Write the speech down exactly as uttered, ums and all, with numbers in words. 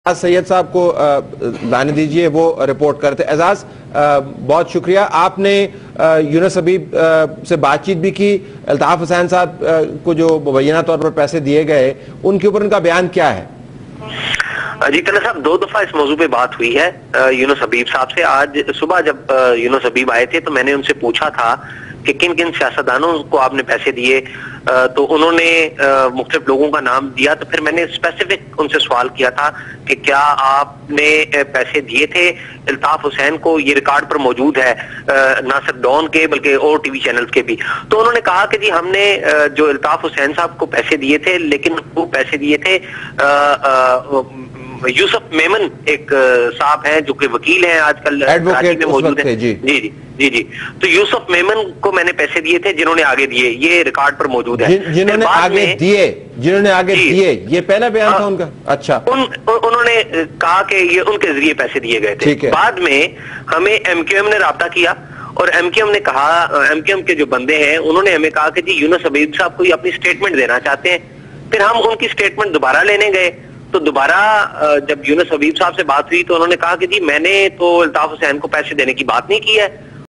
सैयद साहब को लाने दीजिए, वो रिपोर्ट करते। एजाज, बहुत शुक्रिया। आपने यूनुस हबीब से बातचीत भी की। अल्ताफ हुसैन साहब को जो मुबैना तौर पर पैसे दिए गए, उनके ऊपर उनका बयान क्या है? जी तला साहब, दो दफा इस मौजू पे बात हुई है यूनुस हबीब साहब से। आज सुबह जब यूनुस हबीब आए थे तो मैंने उनसे पूछा था कि किन किन सियासतदानों को आपने पैसे दिए, तो उन्होंने मुख्तलिफ लोगों का नाम दिया। तो फिर मैंने स्पेसिफिक उनसे सवाल किया था कि क्या आपने पैसे दिए थे अल्ताफ हुसैन को? ये रिकॉर्ड पर मौजूद है, ना सिर्फ डॉन के बल्कि और टीवी चैनल्स के भी। तो उन्होंने कहा कि जी हमने जो अल्ताफ हुसैन साहब को पैसे दिए थे, लेकिन वो पैसे दिए थे यूसुफ मेमन एक साहब हैं जो कि वकील हैं, आजकल कराची में मौजूद हैं। जी जी जी जी जी तो यूसुफ मेमन को मैंने पैसे दिए थे, जिन्होंने आगे दिए, ये रिकॉर्ड पर मौजूद है। जिन, जिन्होंने आगे दिए जिन्होंने आगे दिए ये पहला बयान था उनका। अच्छा, उन, उन्होंने कहा कि ये उनके जरिए पैसे दिए गए थे। बाद में हमें एमक्यूएम ने राब्ता किया और एमक्यूएम ने कहा, एमक्यूएम के जो बंदे हैं उन्होंने हमें कहा कि जी यूनुस हबीब साहब को अपनी स्टेटमेंट देना चाहते हैं। फिर हम उनकी स्टेटमेंट दोबारा लेने गए तो दोबारा जब यूनुस हबीब साहब से बात हुई तो उन्होंने कहा कि जी मैंने तो अल्ताफ हुसैन को पैसे देने की बात नहीं की है।